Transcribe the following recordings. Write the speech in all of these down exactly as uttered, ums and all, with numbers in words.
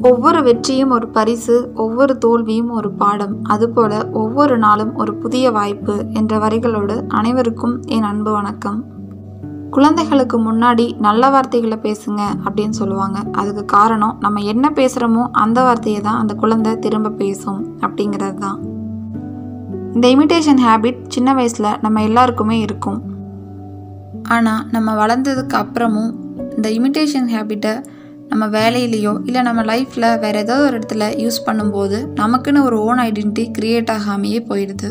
ஒவ்வொரு வெற்றியும் ஒரு பரிசு, ஒவ்வொரு தோல்வியும் ஒரு பாடம், அதுபோல ஒவ்வொரு நாளும் ஒரு புதிய வாய்ப்பு என்ற வரிகளோடு அனைவருக்கும் என் அன்பு வணக்கம். குழந்தைகளுக்கு முன்னாடி நல்ல வார்த்தைகளை பேசுங்க அப்படின்னு சொல்லுவாங்க. அதுக்கு காரணம் நம்ம என்ன பேசுகிறோமோ அந்த வார்த்தையை தான் அந்த குழந்தை திரும்ப பேசும் அப்படிங்கிறது தான். இந்த இமிட்டேஷன் ஹேபிட் சின்ன வயசில் நம்ம எல்லாருக்குமே இருக்கும். ஆனால் நம்ம வளர்ந்ததுக்கு அப்புறமும் இந்த இமிட்டேஷன் ஹேபிட்டை நம்ம வேலையிலையோ இல்லை நம்ம லைஃப்பில் வேறு ஏதோ ஒரு இடத்துல யூஸ் பண்ணும்போது நமக்குன்னு ஒரு ஓன் ஐடென்டிட்டி க்ரியேட் ஆகாமையே போயிடுது.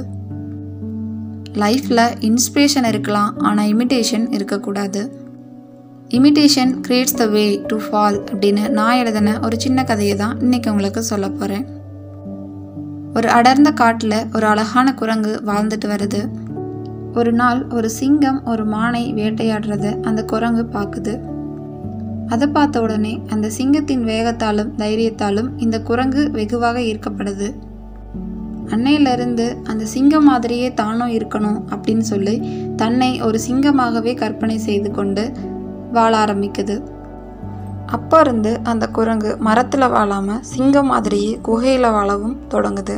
லைஃப்பில் இன்ஸ்பிரேஷன் இருக்கலாம், ஆனால் இமிட்டேஷன் இருக்கக்கூடாது. Imitation creates the way to fall அப்படின்னு நான் எழுதின ஒரு சின்ன கதையை தான் இன்றைக்கி உங்களுக்கு சொல்ல போகிறேன். ஒரு அடர்ந்த காட்டில் ஒரு அழகான குரங்கு வாழ்ந்துட்டு வருது. ஒரு நாள் ஒரு சிங்கம் ஒரு மானை வேட்டையாடுறத அந்த குரங்கு பார்க்குது. அதை பார்த்த உடனே அந்த சிங்கத்தின் வேகத்தாலும் தைரியத்தாலும் இந்த குரங்கு வெகுவாக ஈர்க்கப்படுது. அன்னையிலிருந்து அந்த சிங்கம் மாதிரியே தானும் இருக்கணும் அப்படின்னு சொல்லி தன்னை ஒரு சிங்கமாகவே கற்பனை செய்து கொண்டு வாழ ஆரம்பிக்குது. அப்போ இருந்து அந்த குரங்கு மரத்தில் வாழாமல் சிங்கம் மாதிரியே குகையில் வாழவும் தொடங்குது.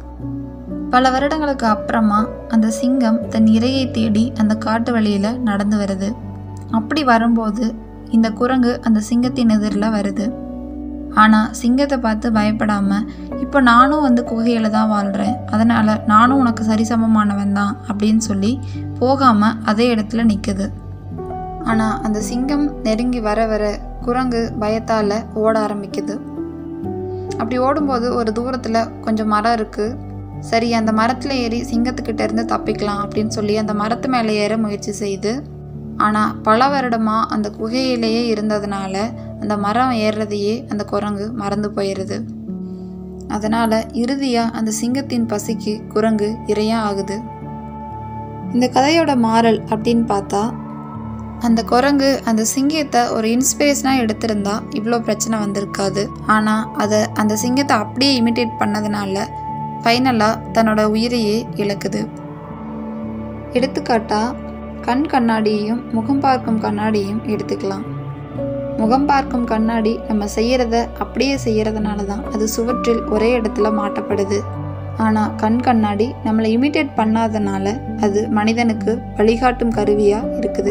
பல வருடங்களுக்கு அப்புறமா அந்த சிங்கம் தன் இரையை தேடி அந்த காட்டு வழியில் நடந்து வருது. அப்படி வரும்போது இந்த குரங்கு அந்த சிங்கத்தின் எதிரில் வருது. ஆனால் சிங்கத்தை பார்த்து பயப்படாமல், இப்போ நானும் வந்து குகையில் தான் வாழ்கிறேன், அதனால் நானும் உனக்கு சரிசமமானவன் தான் அப்படின்னு சொல்லி போகாமல் அதே இடத்துல நிற்குது. ஆனால் அந்த சிங்கம் நெருங்கி வர வர குரங்கு பயத்தால் ஓட ஆரம்பிக்குது. அப்படி ஓடும்போது ஒரு தூரத்தில் கொஞ்சம் மரம் இருக்குது. சரி, அந்த மரத்தில் ஏறி சிங்கத்துக்கிட்ட இருந்து தப்பிக்கலாம் அப்படின்னு சொல்லி அந்த மரத்து மேலே ஏற முயற்சி செய்து, ஆனால் பல வருடமாக அந்த குகையிலேயே இருந்ததுனால அந்த மரம் ஏறுறதையே அந்த குரங்கு மறந்து போயிடுது. அதனால் இறுதியாக அந்த சிங்கத்தின் பசிக்கு குரங்கு இரையாக ஆகுது. இந்த கதையோட மாரல் அப்படின்னு பார்த்தா, அந்த குரங்கு அந்த சிங்கத்தை ஒரு இன்ஸ்பிரேஷனாக எடுத்திருந்தா இவ்வளோ பிரச்சனை வந்திருக்காது. ஆனால் அதை அந்த சிங்கத்தை அப்படியே இமிட்டேட் பண்ணதுனால ஃபைனலாக தன்னோட உயிரையே இழக்குது. எடுத்துக்காட்டா கண் கண்ணாடியையும் முகம் பார்க்கும் கண்ணாடியும் எடுத்துக்கலாம். முகம் பார்க்கும் கண்ணாடி நம்ம செய்கிறத அப்படியே செய்கிறதுனால தான் அது சுவற்றில் ஒரே இடத்துல மாட்டப்படுது. ஆனால் கண் கண்ணாடி நம்மளை இமிட்டேட் பண்ணாதனால அது மனிதனுக்கு வழிகாட்டும் கருவியாக இருக்குது.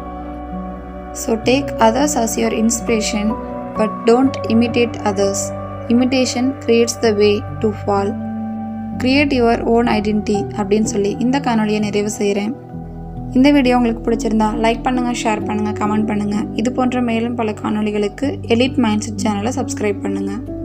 So take others as your inspiration, but don't imitate others. Imitation creates the way to fall. Create your own identity அப்படின்னு சொல்லி இந்த காணொலியை நிறைவு செய்கிறேன். இந்த வீடியோ உங்களுக்கு பிடிச்சிருந்தா லைக் பண்ணுங்கள், ஷேர் பண்ணுங்கள், கமெண்ட் பண்ணுங்கள். இது போன்ற மேலும் பல காணொலிகளுக்கு எலிட் மைண்ட் செட் சேனலை சப்ஸ்கிரைப் பண்ணுங்கள்.